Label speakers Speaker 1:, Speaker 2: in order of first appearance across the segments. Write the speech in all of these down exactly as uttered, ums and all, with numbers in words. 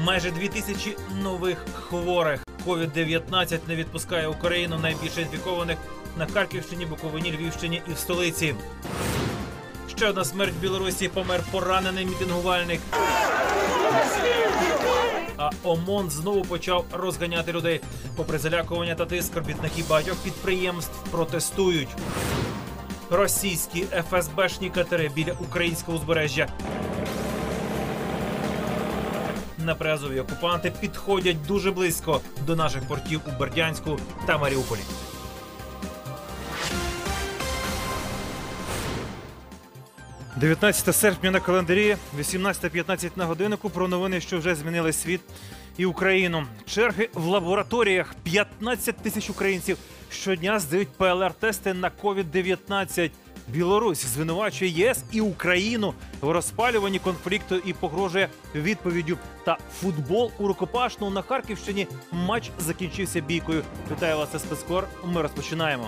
Speaker 1: Майже дві тисячі нових хворих. ковід дев'ятнадцять не відпускає Україну. Найбільше інфікованих на Харківщині, Буковині, Львівщині і в столиці. Ще одна смерть в Білорусі. Помер поранений мітингувальник. А ОМОН знову почав розганяти людей. Попри залякування та тиск, робітники багатьох підприємств протестують. Російські еф ес бешні катери біля українського узбережжя. На Приазов'ї окупанти підходять дуже близько до наших портів у Бердянську та Маріуполі. дев'ятнадцяте серпня на календарі, вісімнадцята п'ятнадцять на годиннику. Про новини, що вже змінили світ і Україну. Черги в лабораторіях. п'ятнадцять тисяч українців щодня здають пе ел ар тести на ковід дев'ятнадцять. Білорусь звинувачує ЄС і Україну в розпалюванні конфлікту і погрожує відповіддю. Та футбол у рукопашному на Харківщині. Матч закінчився бійкою. Вітаю вас, це спецкор. Ми розпочинаємо.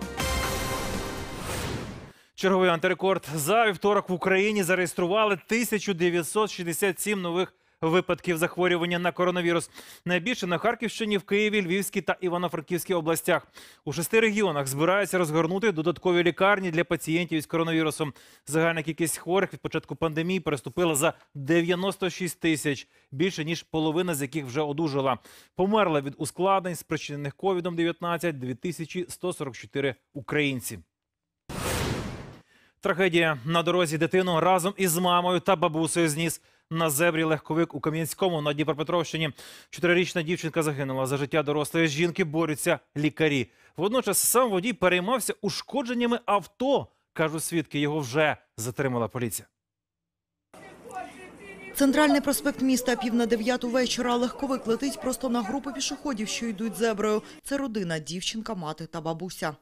Speaker 1: Черговий антирекорд. За вівторок в Україні зареєстрували тисячу дев'ятсот шістдесят сім нових випадків захворювання на коронавірус. Найбільше на Харківщині, в Києві, Львівській та Івано-Франківській областях. У шести регіонах збираються розгорнути додаткові лікарні для пацієнтів із коронавірусом. Загальна кількість хворих від початку пандемії переступила за дев'яносто шість тисяч, більше ніж половина з яких вже одужала. Померла від ускладнень, спричинених ковід дев'ятнадцять, дві тисячі сто сорок чотири українці. Трагедія. На дорозі дитину разом із мамою та бабусею зніс на зебрі легковик у Кам'янському на Дніпропетровщині. Чотирирічна дівчинка загинула. За життя дорослої жінки борються лікарі. Водночас сам водій переймався ушкодженнями авто. Кажуть свідки, його вже затримала поліція.
Speaker 2: Центральний проспект міста, пів на дев'яту вечора. Легковик летить просто на групу пішоходів, що йдуть зеброю. Це родина, дівчинка, мати та бабуся.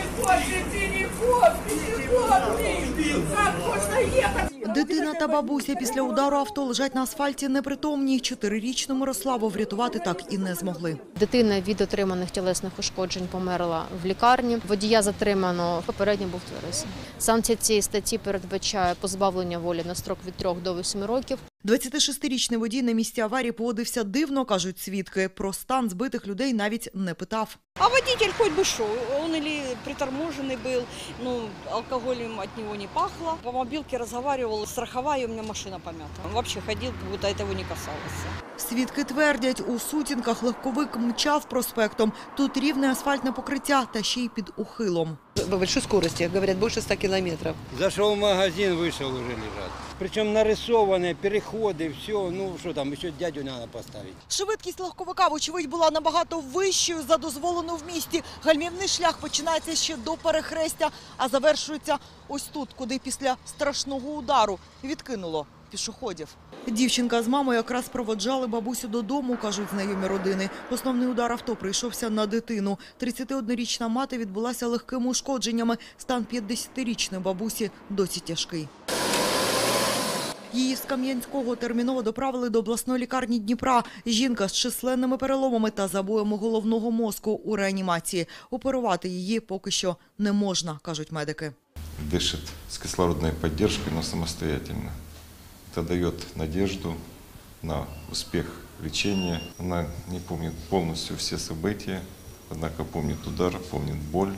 Speaker 2: Дитина та бабуся після удару авто лежать на асфальті непритомні. Чотирирічну Мирославу врятувати так і не змогли.
Speaker 3: Дитина від отриманих тілесних ушкоджень померла в лікарні. Водія затримано, попередньо був тверезий. Санкція цієї статті передбачає позбавлення волі на строк від трьох до восьми років.
Speaker 2: двадцятишестирічний водій на місці аварії поводився дивно, кажуть свідки. Про стан збитих людей навіть не питав.
Speaker 4: А водитель хоть бы шо, он или приторможенный был, ну, алкоголем от него не пахло. По мобилке разговаривал, страховая, у меня машина помята. Он вообще ходил, как будто этого не касалось.
Speaker 2: Свідки твердять, у сутінках легковик мчав проспектом. Тут рівне асфальтне покриття та ще й під ухилом.
Speaker 5: По большой скорости, говорят, больше ста километров.
Speaker 6: Зашел в магазин, вышел, уже лежат. Причем нарисованные переходы, все, ну что там, еще дядю надо поставить.
Speaker 2: Швидкість легковика, вочевидь, була набагато вищою за дозволену в місті. Гальмівний шлях починається ще до перехрестя, а завершується ось тут, куди після страшного удару відкинуло пішоходів. Дівчинка з мамою якраз проводжали бабусю додому, кажуть знайомі родини. Основний удар авто прийшовся на дитину. тридцятиоднорічна мати відбулася легкими ушкодженнями. Стан п'ятдесятирічної бабусі досі тяжкий. Її з Кам'янського терміново доправили до обласної лікарні Дніпра. Жінка з численними переломами та забоями головного мозку у реанімації. Оперувати її поки що не можна, кажуть медики.
Speaker 7: Дышит с кислородной поддержкой, но самостоятельно. Это дает надежду на успех лечения. Она не помнит полностью все события, однако помнит удар, помнит боль.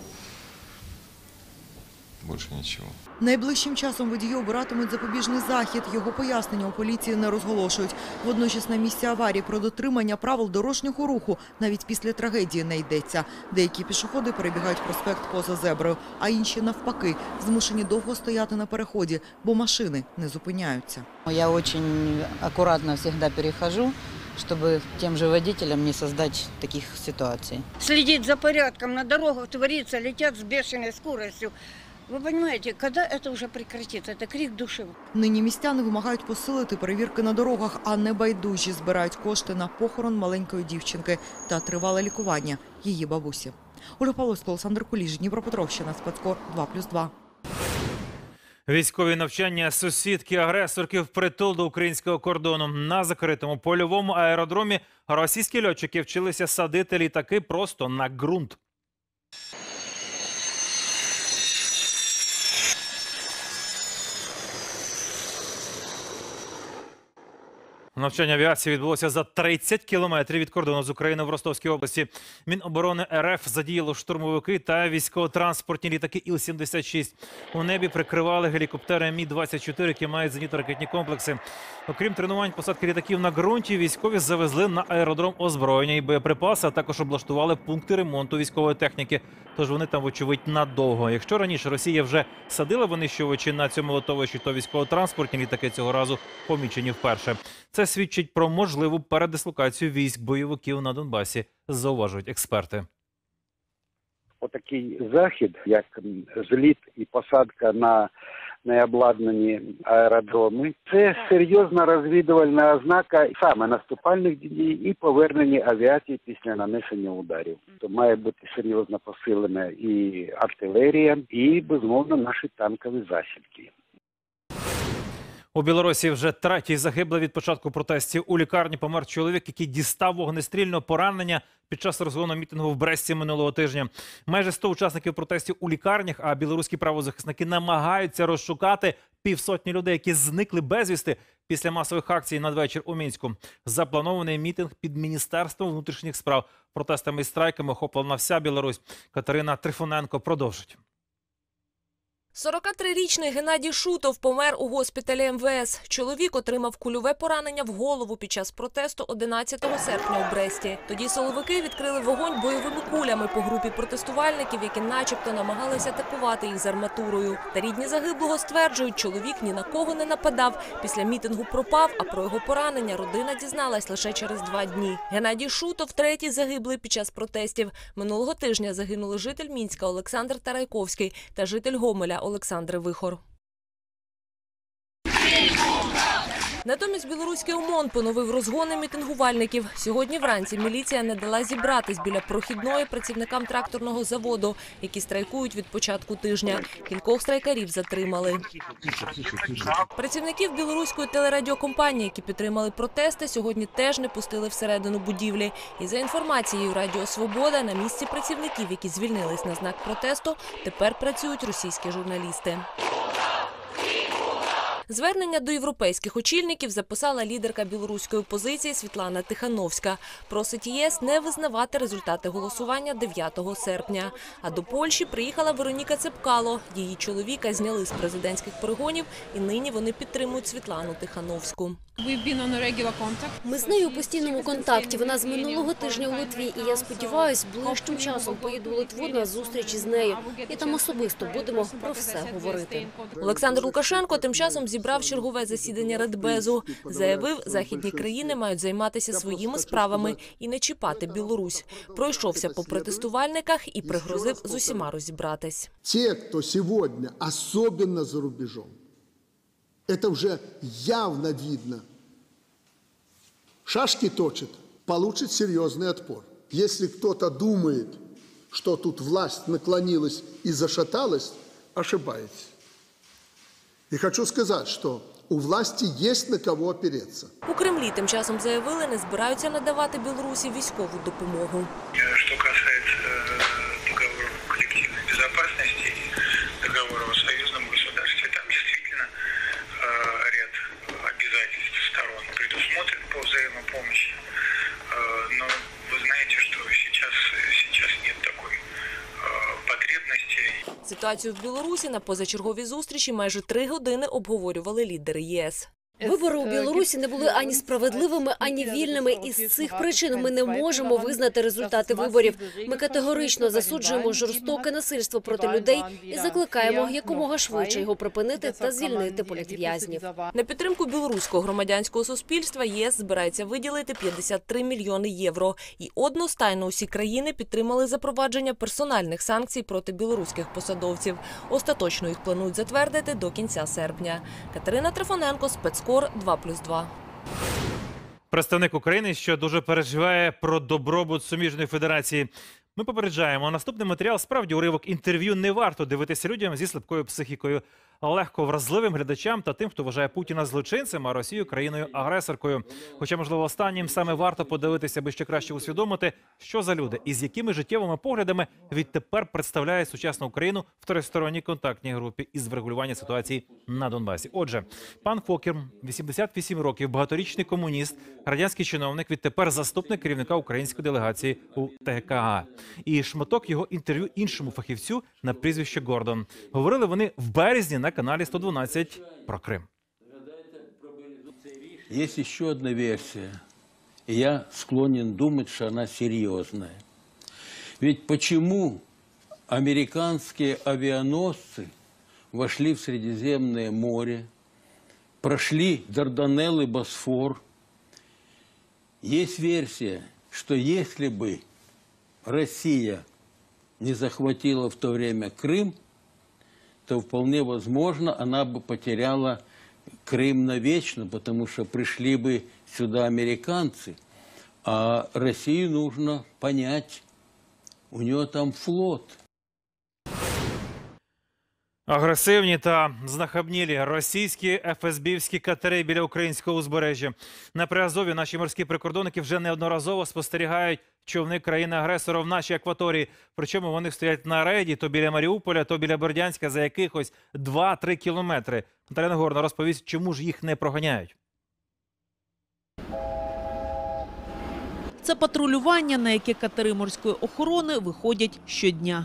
Speaker 7: Більше нічого.
Speaker 2: Найближчим часом водії обиратимуть запобіжний захід. Його пояснення у поліції не розголошують. Водночас на місці аварії про дотримання правил дорожнього руху навіть після трагедії не йдеться. Деякі пішоходи перебігають проспект поза зеброю, а інші навпаки змушені довго стояти на переході, бо машини не зупиняються.
Speaker 8: Я дуже акуратно завжди перехожу, чтобы тем же водителям не создать таких ситуаций.
Speaker 4: Следить за порядком на дорогах творится, летят с бешеной скоростью. Ви розумієте, коли це вже прекратиться? Це крик душі.
Speaker 2: Нині містяни вимагають посилити перевірки на дорогах, а небайдужі збирають кошти на похорон маленької дівчинки та тривале лікування її бабусі. Ольга Павловська, Олександр Куліш, Дніпропетровщина, спецкор два плюс два.
Speaker 1: Військові навчання сусідки-агресорки впритул до українського кордону. На закритому польовому аеродромі російські льотчики вчилися садити літаки просто на ґрунт. Навчання авіації відбулося за тридцять кілометрів від кордону з Україною в Ростовській області. Міноборони РФ задіяло штурмовики та військово-транспортні літаки Іл сімдесят шість. У небі прикривали гелікоптери Мі двадцять чотири, які мають зенітно-ракетні комплекси. Окрім тренувань посадки літаків на ґрунті, військові завезли на аеродром озброєння і боєприпаси, а також облаштували пункти ремонту військової техніки. Тож вони там, вочевидь, надовго. Якщо раніше Росія вже садила винищувачі на цьому литовищі, то військово-транспортні літаки цього разу помічені вперше. Це свідчить про можливу передислокацію військ бойовиків на Донбасі, зауважують експерти.
Speaker 9: Отакий захід, як зліт і посадка на необладнані аеродроми, це серйозна розвідувальна ознака саме наступальних дій і повернення авіації після нанесення ударів. То має бути серйозно посилена і артилерія, і, безумовно, наші танкові засідки.
Speaker 1: У Білорусі вже третій загиблий від початку протестів. У лікарні помер чоловік, який дістав вогнестрільне поранення під час розгону мітингу в Бресті минулого тижня. Майже сто учасників протестів у лікарнях, а білоруські правозахисники намагаються розшукати півсотні людей, які зникли безвісти після масових акцій надвечір у Мінську. Запланований мітинг під Міністерством внутрішніх справ. Протестами і страйками охоплена вся Білорусь. Катерина Трифоненко продовжить.
Speaker 10: сорокатрирічний Геннадій Шутов помер у госпіталі Ем Ве Ес. Чоловік отримав кульове поранення в голову під час протесту одинадцятого серпня у Бресті. Тоді силовики відкрили вогонь бойовими кулями по групі протестувальників, які начебто намагалися атакувати їх з арматурою. Та рідні загиблого стверджують, чоловік ні на кого не нападав. Після мітингу пропав, а про його поранення родина дізналась лише через два дні. Геннадій Шутов – третій загиблий під час протестів. Минулого тижня загинули житель Мінська Олександр Тарайковський та житель Гомеля Олександр Вихор. Натомість білоруський ОМОН поновив розгони мітингувальників. Сьогодні вранці міліція не дала зібратись біля прохідної працівникам тракторного заводу, які страйкують від початку тижня. Кількох страйкарів затримали. Працівників білоруської телерадіокомпанії, які підтримали протести, сьогодні теж не пустили всередину будівлі. І за інформацією Радіо Свобода, на місці працівників, які звільнились на знак протесту, тепер працюють російські журналісти. Звернення до європейських очільників записала лідерка білоруської опозиції Світлана Тихановська. Просить ЄС не визнавати результати голосування дев'ятого серпня. А до Польщі приїхала Вероніка Цепкало. Її чоловіка зняли з президентських перегонів, і нині вони підтримують Світлану Тихановську.
Speaker 11: Ми з нею у постійному контакті. Вона з минулого тижня у Литві, і я сподіваюся, ближчим часом поїду у Литву на зустріч із нею. І там особисто будемо про все говорити.
Speaker 10: Олександр Лукашенко тим часом зібрав чергове засідання Радбезу. Заявив, західні країни мають займатися своїми справами і не чіпати Білорусь. Пройшовся по протестувальниках і пригрозив з усіма розібратись.
Speaker 12: Ті, хто сьогодні, особливо за рубежом, это уже явно видно, шашки точит, получит серьезный отпор. Если кто-то думает, что тут власть наклонилась и зашаталась, ошибается. И хочу сказать, что у власти есть на кого опереться.
Speaker 10: У Кремлі тим часом заявили, не збираються надавати Білорусі військову допомогу.
Speaker 13: Що касається договору колективної безпеки, договору о союзному государстве, там дійсно ряд обязательств сторон предусмотрен по взаимопомощи. Но вы знаете, что сейчас, сейчас нет такой потребности.
Speaker 10: Ситуацію в Білорусі на позачерговій зустрічі майже три години обговорювали лідери ЄС.
Speaker 11: Вибори у Білорусі не були ані справедливими, ані вільними. І з цих причин ми не можемо визнати результати виборів. Ми категорично засуджуємо жорстоке насильство проти людей і закликаємо якомога швидше його припинити та звільнити політв'язнів.
Speaker 10: На підтримку білоруського громадянського суспільства ЄС збирається виділити п'ятдесят три мільйони євро. І одностайно усі країни підтримали запровадження персональних санкцій проти білоруських посадовців. Остаточно їх планують затвердити до кінця серпня. Катерина Трифоненко, спецкор два плюс два.
Speaker 1: Представник України, що дуже переживає про добробут Суміжної Федерації. Ми попереджаємо, наступний матеріал справді уривок інтерв'ю не варто дивитися людям зі слабкою психікою. легко вразливим глядачам та тим, хто вважає Путіна злочинцем, а Росію країною-агресоркою. Хоча, можливо, останнім саме варто подивитися, аби ще краще усвідомити, що за люди і з якими життєвими поглядами відтепер представляє сучасну Україну в тристоронній контактній групі із врегулювання ситуації на Донбасі. Отже, пан Фокер, вісімдесят вісім років, багаторічний комуніст, радянський чиновник, відтепер заступник керівника української делегації у Те Ка А. І шматок його інтерв'ю іншому фахівцю на прізвище Гордон. Говорили вони в березні на каналі сто дванадцять про Крим.
Speaker 14: Есть еще одна версия, и я склонен думать, что она серьезная. Ведь почему американские авианосцы вошли в Средиземное море, прошли Дарданеллы, Босфор? Есть версия, что если бы Россия не захватила в то время Крым, то вполне возможно, она бы потеряла Крым навечно, потому что пришли бы сюда американцы. А Россию нужно понять, у нее там флот.
Speaker 1: Агресивні та знахабнілі російські еф ес бівські катери біля українського узбережжя. На Приазові наші морські прикордонники вже неодноразово спостерігають човни країни-агресора в нашій акваторії. Причому вони стоять на рейді то біля Маріуполя, то біля Бердянська за якихось два-три кілометри. Наталя Нагорна розповість, чому ж їх не проганяють.
Speaker 15: Це патрулювання, на яке катери морської охорони виходять щодня.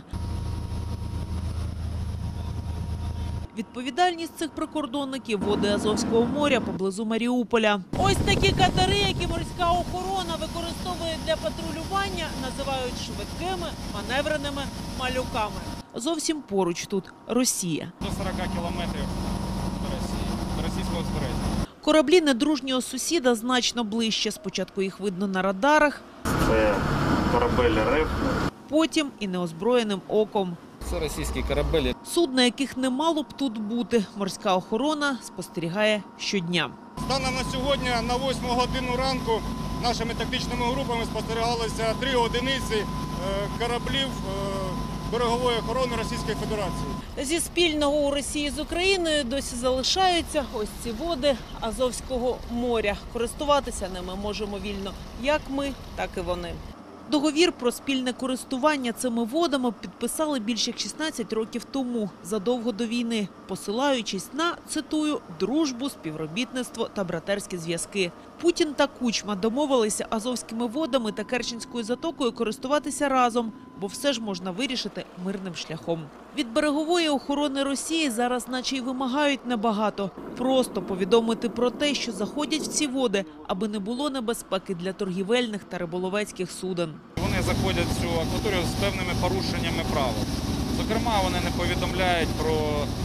Speaker 15: Відповідальність цих прикордонників – води Азовського моря поблизу Маріуполя. Ось такі катери, які морська охорона використовує для патрулювання, називають швидкими маневреними малюками. Зовсім поруч тут Росія.
Speaker 16: До сорока кілометрів до Росії, до російського узбережжя.
Speaker 15: Кораблі недружнього сусіда значно ближче. Спочатку їх видно на радарах,
Speaker 16: Це корабель РФ.
Speaker 15: потім і неозброєним оком.
Speaker 16: Це російські корабелі.
Speaker 15: Судна, яких не мало б тут бути, морська охорона спостерігає щодня.
Speaker 17: Станом на сьогодні на восьму годину ранку нашими тактичними групами спостерігалися три одиниці кораблів берегової охорони Російської Федерації.
Speaker 15: Зі спільного у Росії з Україною досі залишаються ось ці води Азовського моря. Користуватися ними можемо вільно як ми, так і вони. Договір про спільне користування цими водами підписали більше як шістнадцять років тому, задовго до війни, посилаючись на, цитую, дружбу, співробітництво та братерські зв'язки. Путін та Кучма домовилися Азовськими водами та Керченською затокою користуватися разом, бо все ж можна вирішити мирним шляхом. Від берегової охорони Росії зараз наче й вимагають небагато. Просто повідомити про те, що заходять в ці води, аби не було небезпеки для торгівельних та риболовецьких суден.
Speaker 16: Вони заходять в цю акваторію з певними порушеннями правил. Зокрема, вони не повідомляють про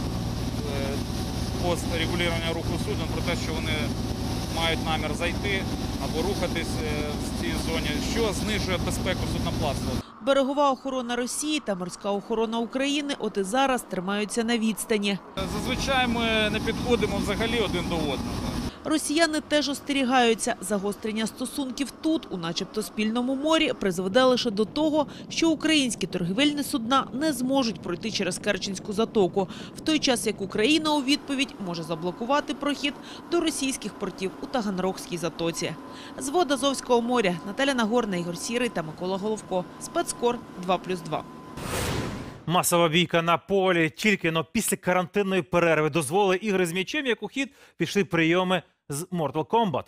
Speaker 16: пост регулювання руху суден, про те, що вони мають намір зайти або рухатись в цій зоні, що знижує безпеку судноплавства.
Speaker 15: Берегова охорона Росії та морська охорона України от і зараз тримаються на відстані.
Speaker 16: Зазвичай ми не підходимо взагалі один до одного.
Speaker 15: Росіяни теж остерігаються. Загострення стосунків тут, у начебто спільному морі, призведе лише до того, що українські торгівельні судна не зможуть пройти через Керченську затоку, в той час як Україна у відповідь може заблокувати прохід до російських портів у Таганрогській затоці. З вод Азовського моря Наталя Нагорна, Ігор Сірий та Микола Головко. Спецкор два плюс два.
Speaker 1: Масова бійка на полі. Тільки но після карантинної перерви дозволили ігри з м'ячем, як у хід пішли прийоми з Mortal Kombat.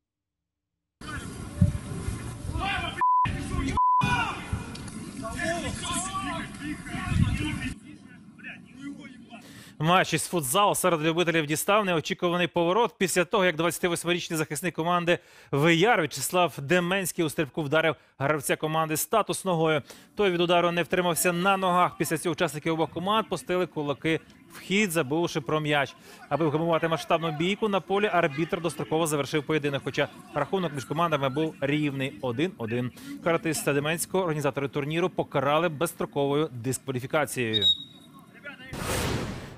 Speaker 1: Матч із футзалу серед любителів дістав неочікуваний поворот після того, як двадцятивосьмирічний захисник команди «Вияр» В'ячеслав Деменський у стрибку вдарив гравця команди «Статус» ногою. Той від удару не втримався на ногах. Після цього учасники обох команд пустили кулаки в хід, забувши про м'яч. Аби вгамувати масштабну бійку на полі, арбітр достроково завершив поєдинок, хоча рахунок між командами був рівний один один. Каратиста Деменського організатори турніру покарали безстроковою дискваліфікацією.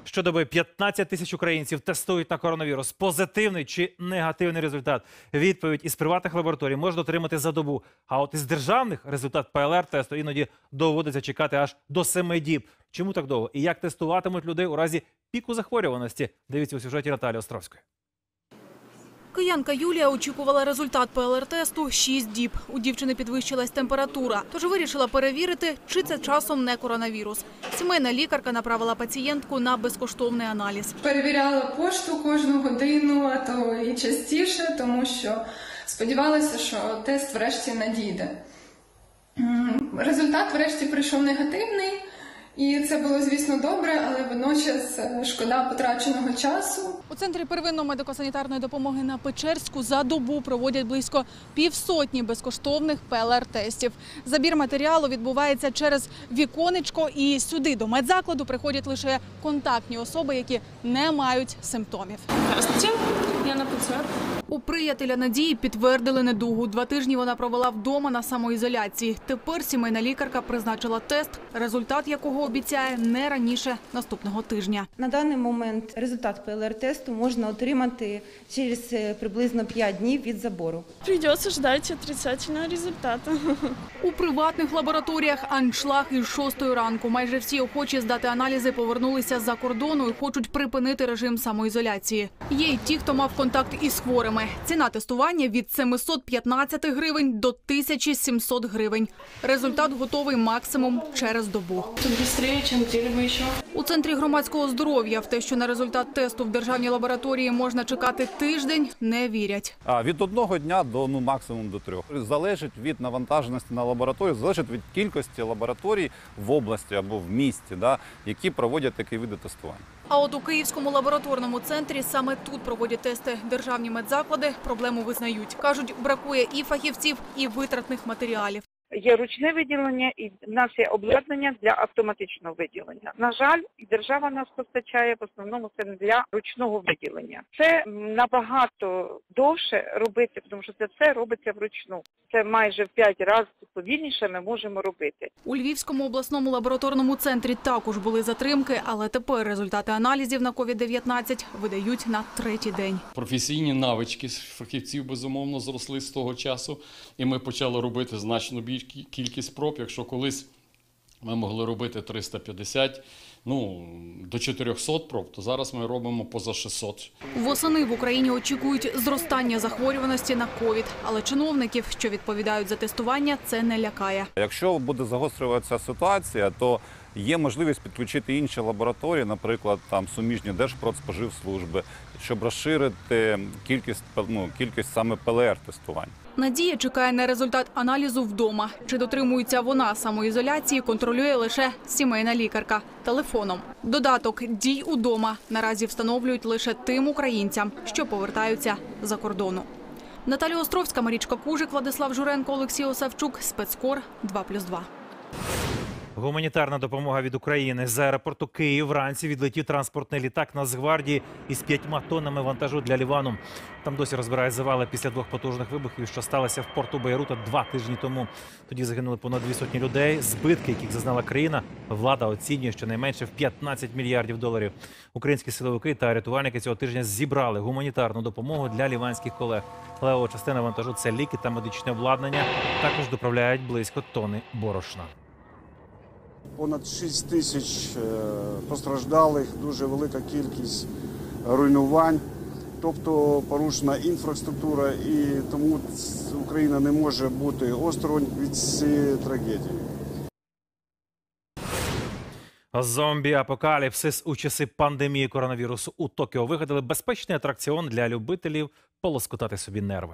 Speaker 1: Щодоби п'ятнадцять тисяч українців тестують на коронавірус. Позитивний чи негативний результат? Відповідь із приватних лабораторій можна отримати за добу. А от із державних результат ПЛР-тесту іноді доводиться чекати аж до семи діб. Чому так довго? І як тестуватимуть людей у разі піку захворюваності? Дивіться у сюжеті Наталії Островської.
Speaker 18: Киянка Юлія очікувала результат ПЛР-тесту шість діб. У дівчини підвищилась температура, тож вирішила перевірити, чи це часом не коронавірус. Сімейна лікарка направила пацієнтку на безкоштовний аналіз.
Speaker 19: Перевіряла пошту кожну годину, а то і частіше, тому що сподівалася, що тест врешті надійде. Результат врешті прийшов негативний. І це було, звісно, добре, але водночас шкода потраченого часу.
Speaker 18: У Центрі первинної медико-санітарної допомоги на Печерську за добу проводять близько півсотні безкоштовних ПЛР-тестів. Забір матеріалу відбувається через віконечко, і сюди до медзакладу приходять лише контактні особи, які не мають симптомів.
Speaker 19: Здравствуйте, я на ПЦР.
Speaker 18: У приятеля Надії підтвердили недугу. Два тижні вона провела вдома на самоізоляції. Тепер сімейна лікарка призначила тест, результат якого обіцяє не раніше наступного тижня.
Speaker 20: На даний момент результат ПЛР-тесту можна отримати через приблизно п'ять днів від забору.
Speaker 19: Придеться чекати отрицательного результату.
Speaker 18: У приватних лабораторіях аншлаг із шостої ранку. Майже всі охочі здати аналізи повернулися з-за кордону і хочуть припинити режим самоізоляції. Є й ті, хто мав контакт із хворими. Ціна тестування від семисот п'ятнадцяти гривень до тисячі сімсот гривень. Результат готовий максимум через добу. У Центрі громадського здоров'я в те, що на результат тесту в державній лабораторії можна чекати тиждень, не вірять.
Speaker 21: А від одного дня до ну максимум до трьох. Залежить від навантаженості на лабораторію, залежить від кількості лабораторій в області або в місті, да, які проводять такі види тестування.
Speaker 18: А от у Київському лабораторному центрі саме тут проводять тести державні медзаклади. Проблему визнають. Кажуть, бракує і фахівців, і витратних матеріалів.
Speaker 22: Є ручне виділення і в нас є обладнання для автоматичного виділення. На жаль, держава нас постачає в основному це для ручного виділення. Це набагато довше робити, тому що це все робиться вручну. Це майже в п'ять разів повільніше ми можемо робити.
Speaker 18: У Львівському обласному лабораторному центрі також були затримки, але тепер результати аналізів на ковід дев'ятнадцять видають на третій день.
Speaker 23: Професійні навички фахівців, безумовно, зросли з того часу, і ми почали робити значно більшу кількість проб. Якщо колись ми могли робити триста п'ятдесят, ну, до чотирьохсот проб, то зараз ми робимо поза шістсот.
Speaker 18: Восени в Україні очікують зростання захворюваності на ковід, але чиновників, що відповідають за тестування, це не лякає.
Speaker 21: Якщо буде загострюватися ситуація, то є можливість підключити інші лабораторії, наприклад, там суміжні Держпродспоживслужби, щоб розширити кількість, ну, кількість саме ПЛР-тестувань.
Speaker 18: Надія чекає на результат аналізу вдома. Чи дотримується вона самоізоляції, контролює лише сімейна лікарка телефоном. Додаток «Дій удома» наразі встановлюють лише тим українцям, що повертаються за кордону. Наталія Островська, Марічка Кужик, Владислав Журенко, Олексій Осавчук. Спецкор два плюс два.
Speaker 1: Гуманітарна допомога від України. З аеропорту Київ вранці відлетів транспортний літак Нацгвардії із п'ятьма тоннами вантажу для Лівану. Там досі розбирають завали після двох потужних вибухів, що сталося в порту Бейрута два тижні тому. Тоді загинули понад дві сотні людей. Збитки, яких зазнала країна, влада оцінює щонайменше в п'ятнадцять мільярдів доларів. Українські силовики та рятувальники цього тижня зібрали гуманітарну допомогу для ліванських колег. Левова частина вантажу – це ліки та медичне обладнання. Також доправляють близько тонни борошна.
Speaker 24: Понад шість тисяч постраждалих, дуже велика кількість руйнувань, тобто порушена інфраструктура, і тому Україна не може бути осторонь від цієї трагедії.
Speaker 1: Зомбі-апокаліпсис у часи пандемії коронавірусу. У Токіо вигадали безпечний атракціон для любителів полоскотати собі нерви.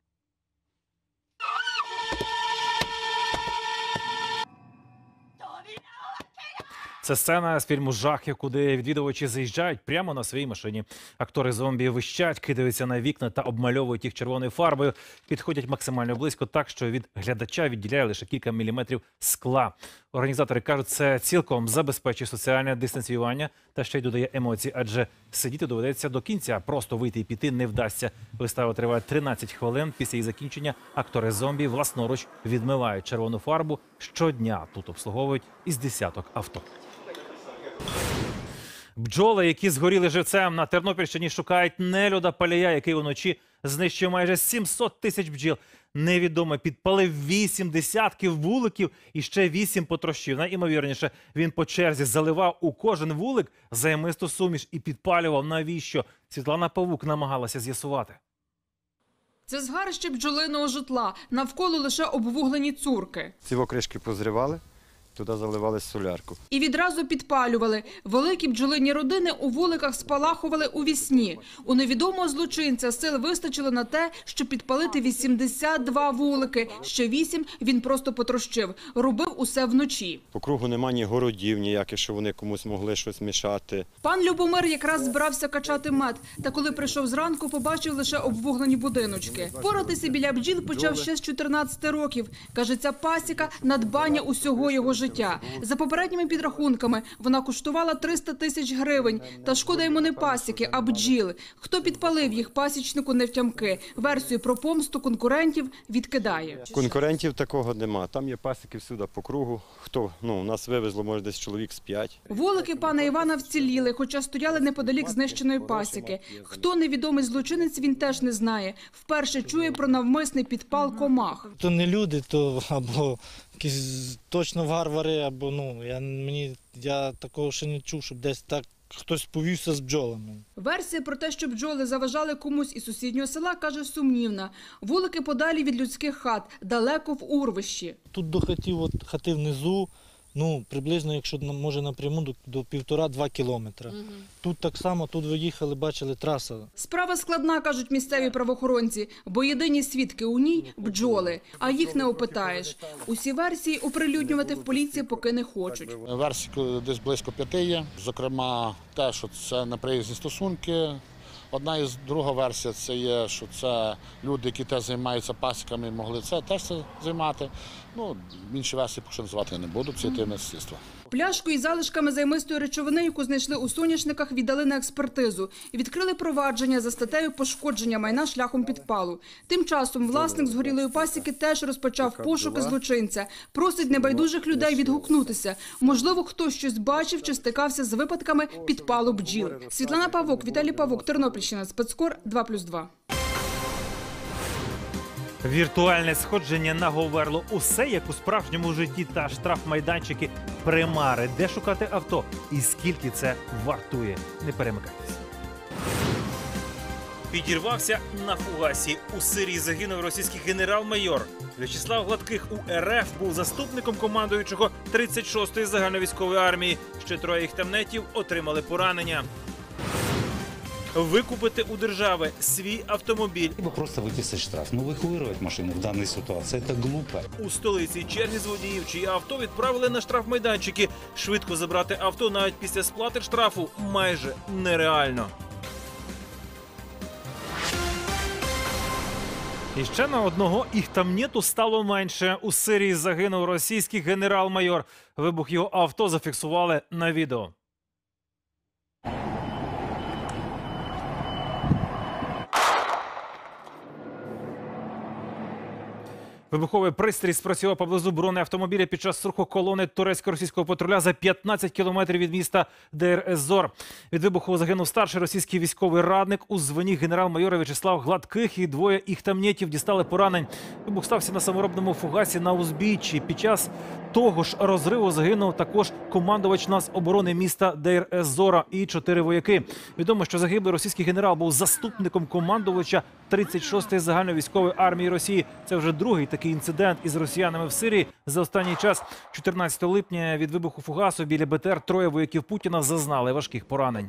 Speaker 1: Це сцена з фільму «Жахів», куди відвідувачі заїжджають прямо на своїй машині. Актори зомбі вищать, кидаються на вікна та обмальовують їх червоною фарбою. Підходять максимально близько так, що від глядача відділяє лише кілька міліметрів скла. Організатори кажуть, це цілком забезпечує соціальне дистанціювання та ще й додає емоцій, адже сидіти доведеться до кінця, просто вийти і піти не вдасться. Вистава триває тринадцять хвилин. Після її закінчення актори зомбі власноруч відмивають червону фарбу. Щодня тут обслуговують із десяток авто. Бджоли, які згоріли живцем на Тернопільщині, шукають нелюда Палія, який уночі знищив майже сімсот тисяч бджіл. Невідомо підпалив вісім десятків вуликів і ще вісім потрощив. Найімовірніше, він по черзі заливав у кожен вулик займисту суміш і підпалював. Навіщо? Світлана Павук намагалася з'ясувати.
Speaker 18: Це згарище бджолиного житла. Навколо лише обвуглені цурки.
Speaker 3: Ці кришки позривали, туди заливали солярку.
Speaker 18: І відразу підпалювали. Великі бджолині родини у вуликах спалахували у вісні. У невідомого злочинця сил вистачило на те, щоб підпалити вісімдесят два вулики. Ще вісім він просто потрощив. Робив усе вночі.
Speaker 3: По кругу нема ні городів ніяких, що вони комусь могли щось мішати.
Speaker 18: Пан Любомир якраз збирався качати мед. Та коли прийшов зранку, побачив лише обвуглені будиночки. Поратися біля бджіл почав ще з чотирнадцяти років. Каже, ця пасіка – надбання усього його життя. За попередніми підрахунками, вона коштувала триста тисяч гривень. Та шкода йому не пасіки, а бджіл. Хто підпалив їх, пасічнику не втямки. Версію про помсту конкурентів відкидає.
Speaker 3: Конкурентів такого нема. Там є пасіки всюди по кругу. Хто? Ну, нас вивезло, може, десь чоловік з п'ять.
Speaker 18: Вулики пана Івана вціліли, хоча стояли неподалік знищеної пасіки. Хто невідомий злочинець, він теж не знає. Вперше чує про навмисний підпал комах.
Speaker 5: То не люди, то або якісь точно варвари, або, ну, я, мені, я такого ще не чув, щоб десь так хтось повівся з бджолами.
Speaker 18: Версія про те, що бджоли заважали комусь із сусіднього села, каже, сумнівна. Вулики подалі від людських хат, далеко в урвищі.
Speaker 5: Тут до хатів, от хати внизу, ну, приблизно, якщо може напряму, до, до півтора-два кілометра. Угу. Тут так само, тут ви їхали, бачили, траса.
Speaker 18: Справа складна, кажуть місцеві правоохоронці, бо єдині свідки у ній – бджоли, а їх не опитаєш. Усі версії оприлюднювати в поліції поки не хочуть.
Speaker 6: Версій десь близько п'яти є, зокрема те, що це неприязні стосунки. Одна із друга версія – це є, що це люди, які теж займаються пасіками, могли це теж це займати. Ну, інші версії поки що називати не буду, це таємне слідство.
Speaker 18: Пляшку із залишками займистої речовини, яку знайшли у соняшниках, віддали на експертизу і відкрили провадження за статтею пошкодження майна шляхом підпалу. Тим часом власник згорілої пасіки теж розпочав пошуки злочинця. Просить небайдужих людей відгукнутися. Можливо, хтось щось бачив чи стикався з випадками підпалу бджіл. Світлана Павук, Віталій Павук, Тернопільщина, Спецкор, два плюс два.
Speaker 1: Віртуальне сходження на Говерло. Усе як у справжньому житті та штрафмайданчики примари. Де шукати авто і скільки це вартує? Не перемикайтеся. Підірвався на фугасі. У Сирії загинув російський генерал-майор. В'ячеслав Гладких у РФ був заступником командуючого тридцять шостої загальновійськової армії. Ще троє їх темнетів отримали поранення. Викупити у держави свій автомобіль.
Speaker 7: Либо просто выписать штраф. Но эвакуировать машину в данной ситуации – это глупо.
Speaker 1: У столиці черги з водіїв, чиї авто відправили на штрафмайданчики. Швидко забрати авто навіть після сплати штрафу майже нереально. І ще на одного їх там нету стало менше. У Сирії загинув російський генерал-майор. Вибух його авто зафіксували на відео. Вибуховий пристрій спрацював поблизу бронеавтомобіля під час руху колони турецько-російського патруля за п'ятнадцять кілометрів від міста Дейр-ез-Зор. Від вибуху загинув старший російський військовий радник у званні генерал-майора В'ячеслав Гладких, і двоє іхтамнєтів дістали поранень. Вибух стався на саморобному фугасі на узбіччі. Під час того ж розриву загинув також командувач Нацоборони міста Дейр-ез-Зора і чотири вояки. Відомо, що загиблий російський генерал був заступником командувача тридцять шостої загальновійськової армії Росії. Це вже другий такий інцидент із росіянами в Сирії за останній час. чотирнадцятого липня від вибуху фугасу біля БТР троє вояків Путіна зазнали важких поранень.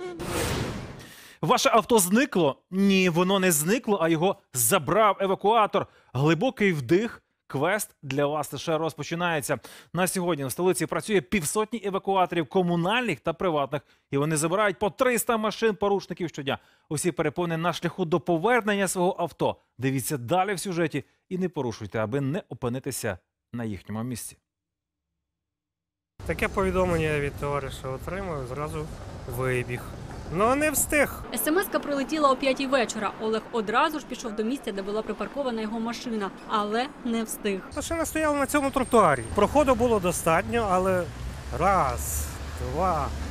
Speaker 1: Ваше авто зникло? Ні, воно не зникло, а його забрав евакуатор. Глибокий вдих. Квест для вас лише розпочинається. На сьогодні в столиці працює півсотні евакуаторів комунальних та приватних. І вони забирають по триста машин порушників щодня. Усі перепони на шляху до повернення свого авто. Дивіться далі в сюжеті і не порушуйте, аби не опинитися на їхньому місці.
Speaker 25: Таке повідомлення я від товариша отримав, зразу вибіг. Ну, не встиг.
Speaker 26: ес-ем-еска прилетіла о п'ятій вечора. Олег одразу ж пішов до місця, де була припаркована його машина, але не встиг.
Speaker 25: Машина стояла на цьому тротуарі. Проходу було достатньо, але раз, два,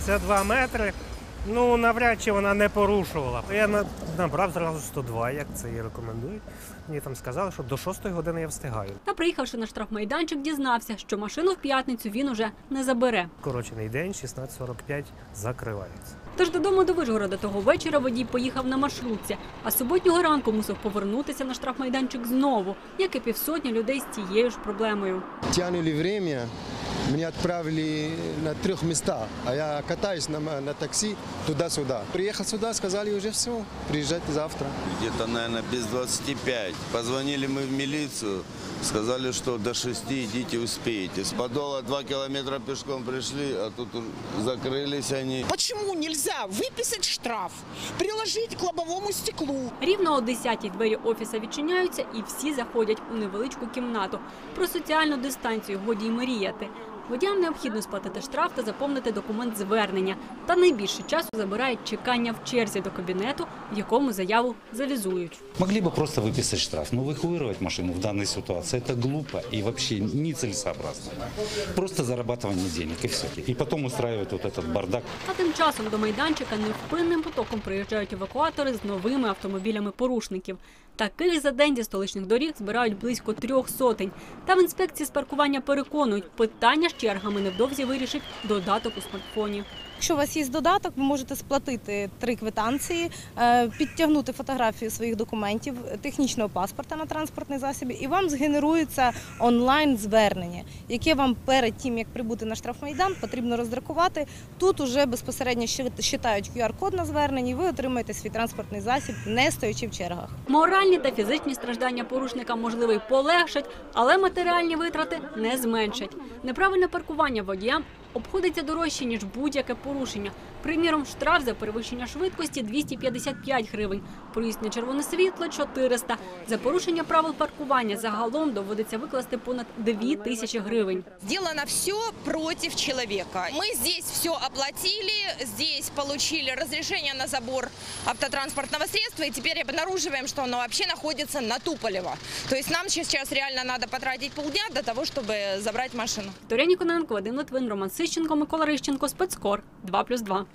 Speaker 25: Це два метри. Ну, навряд чи вона не порушувала. Я на- набрав зразу сто два, як це і рекомендують. Мені там сказали, що до шостої години я встигаю.
Speaker 26: Та приїхавши на штрафмайданчик, дізнався, що машину в п'ятницю він уже не забере.
Speaker 25: Корочений день, шістнадцять сорок п'ять, закривається.
Speaker 26: Тож додому до Вишгорода того вечора водій поїхав на маршрутці, а суботнього ранку мусив повернутися на штрафмайданчик знову, як і півсотні людей з тією ж проблемою.
Speaker 2: Тянули время, меня отправили на трех местах, а я катаюсь на, на такси туда-сюда. Приехал сюда, сказали уже все, приезжайте завтра.
Speaker 4: Где-то, наверное, без двадцати пяти. Позвонили мы в милицию, сказали, что до шести идите, успеете. С Подола два километра пешком пришли, а тут закрылись они.
Speaker 8: Почему нельзя выписать штраф, приложить к лобовому стеклу?
Speaker 26: Рівно о десятій двері офіса відчиняються і всі заходять у невеличку кімнату. Про соціальну дистанцію годі й мріяти. Водіям необхідно сплатити штраф та заповнити документ звернення. Та найбільше часу забирає чекання в черзі до кабінету, в якому заяву завізують.
Speaker 7: Могли бы просто выписать штраф, но эвакуировать машину в данной ситуации – это глупо и вообще нецелесообразно. Просто зарабатывание денег и все. И потом устраивать вот этот бардак.
Speaker 26: А тим часом до майданчика невпинним потоком приїжджають евакуатори з новими автомобілями порушників. Таких за день зі столичних доріг збирають близько трьох сотень. Та в інспекції з паркування переконують, питання з чергами невдовзі вирішить додаток у смартфоні.
Speaker 9: Якщо у вас є додаток, ви можете сплатити три квитанції, е, підтягнути фотографію своїх документів, технічного паспорта на транспортний засіб, і вам згенерується онлайн-звернення, яке вам перед тим, як прибути на штрафмайдан, потрібно роздрукувати. Тут уже безпосередньо считають ку ар код на зверненні, і ви отримаєте свій транспортний засіб, не стоячи в чергах.
Speaker 26: Моральні та фізичні страждання порушника, можливо, й полегшать, але матеріальні витрати не зменшать. Неправильне паркування водіям обходиться дорожче, ніж будь-яке порушення. Приміром, штраф за перевищення швидкості – двісті п'ятдесят п'ять гривень, проїзд на червоне світло – чотириста. За порушення правил паркування загалом доводиться викласти понад дві тисячі гривень.
Speaker 8: Сделано все против человека. Мы здесь все оплатили, здесь получили разрешение на забор автотранспортного средства, и теперь обнаруживаем, что оно вообще находится на Туполево. То есть нам сейчас реально надо потратить полдня до того, чтобы забрать машину.
Speaker 26: Вікторія Ніконенко, Вадим Литвин, Роман Сищенко, Микола Рищенко, Спецкор, два плюс два.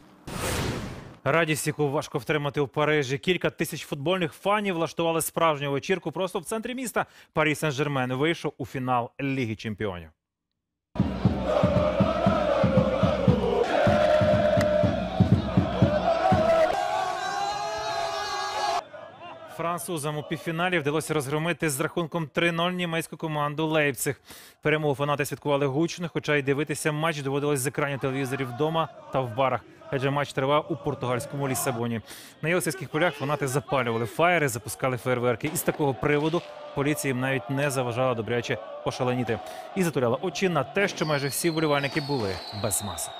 Speaker 1: Радість, яку важко втримати у Парижі. Кілька тисяч футбольних фанів влаштували справжню вечірку просто в центрі міста. Парі Сен-Жермен вийшов у фінал Ліги чемпіонів. Французам у півфіналі вдалося розгромити з рахунком три нуль німецьку команду «Лейпциг». Перемогу фанати святкували гучно, хоча й дивитися матч доводилось з екранів телевізорів вдома та в барах. Адже матч тривав у португальському Лісабоні. На єлисейських полях фанати запалювали фаєри, запускали фейерверки. І з такого приводу поліція їм навіть не заважала добряче пошаленіти. І затуляла очі на те, що майже всі вболівальники були без масок.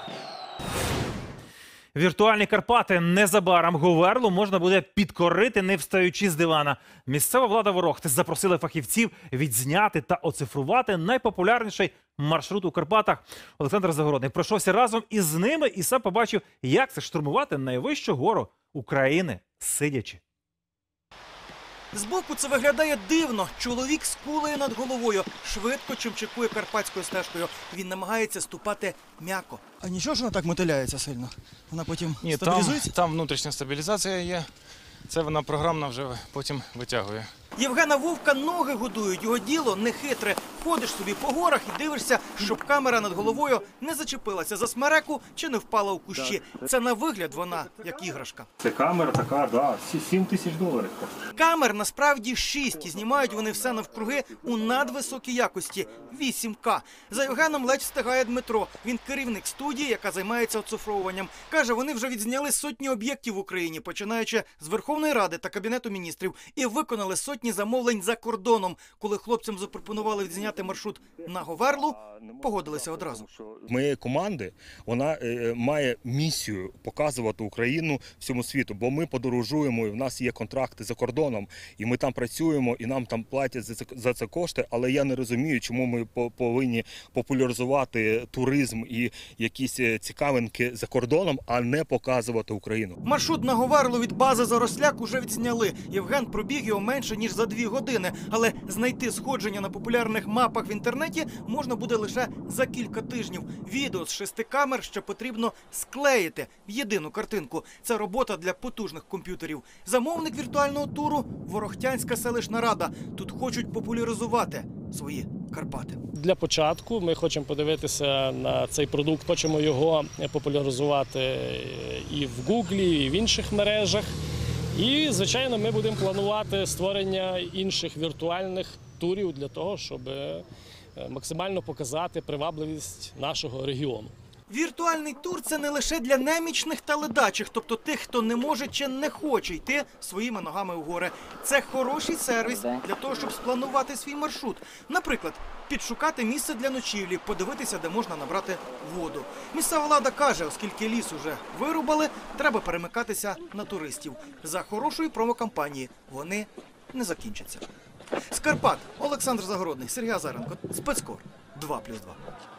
Speaker 1: Віртуальні Карпати. Незабаром Говерлу можна буде підкорити, не встаючи з дивана. Місцева влада Ворохти запросила фахівців відзняти та оцифрувати найпопулярніший маршрут у Карпатах. Олександр Загородний пройшовся разом із ними і сам побачив, як це штурмувати найвищу гору України сидячи.
Speaker 12: Збоку це виглядає дивно. Чоловік з кулею над головою швидко чимчикує карпатською стежкою. Він намагається ступати м'яко.
Speaker 13: А нічого ж вона так мотиляється сильно? Вона потім
Speaker 27: Ні,
Speaker 13: стабілізується?
Speaker 27: Там, там внутрішня стабілізація є. Це вона програмно вже потім витягує.
Speaker 12: Євгена Вовка ноги годують. Його діло не хитре. Ходиш собі по горах і дивишся, щоб камера над головою не зачепилася за смереку чи не впала у кущі. Це на вигляд вона, як іграшка.
Speaker 25: Це камера така, да, сім тисяч доларів.
Speaker 12: Камер насправді шість, і знімають вони все навкруги у надвисокій якості – вісім ка. За Євгеном ледь встигає Дмитро. Він керівник студії, яка займається оцифровуванням. Каже, вони вже відзняли сотні об'єктів в Україні, починаючи з Верховної Ради та Кабінету міністрів, і виконали сотні замовлень за кордоном. Коли хлопцям запропонували відзняти маршрут на Говерлу, погодилися одразу.
Speaker 28: Моєї команди, вона е, має місію показувати Україну всьому світу, бо ми подорожуємо, і в нас є контракти за кордоном, і ми там працюємо, і нам там платять за це, за це кошти, але я не розумію, чому ми по, повинні популяризувати туризм і якісь цікавинки за кордоном, а не показувати Україну.
Speaker 12: Маршрут на Говерлу від бази Заросляк уже відзняли. Євген пробіг його менше, ніж за дві години, але знайти сходження на популярних мапах в інтернеті можна буде лише за кілька тижнів. Відео з шести камер ще потрібно склеїти в єдину картинку. Це робота для потужних комп'ютерів. Замовник віртуального туру – Ворохтянська селищна рада. Тут хочуть популяризувати свої Карпати.
Speaker 10: Для початку ми хочемо подивитися на цей продукт, хочемо його популяризувати і в Гуглі, і в інших мережах. І, звичайно, ми будемо планувати створення інших віртуальних турів для того, щоб максимально показати привабливість нашого регіону.
Speaker 12: Віртуальний тур – це не лише для немічних та ледачих, тобто тих, хто не може чи не хоче йти своїми ногами у гори. Це хороший сервіс для того, щоб спланувати свій маршрут. Наприклад, підшукати місце для ночівлі, подивитися, де можна набрати воду. Місцева влада каже, оскільки ліс уже вирубали, треба перемикатися на туристів. За хорошої промокампанії вони не закінчаться. З Карпат Олександр Загородний, Сергій Азаренко, Спецкор, два плюс два.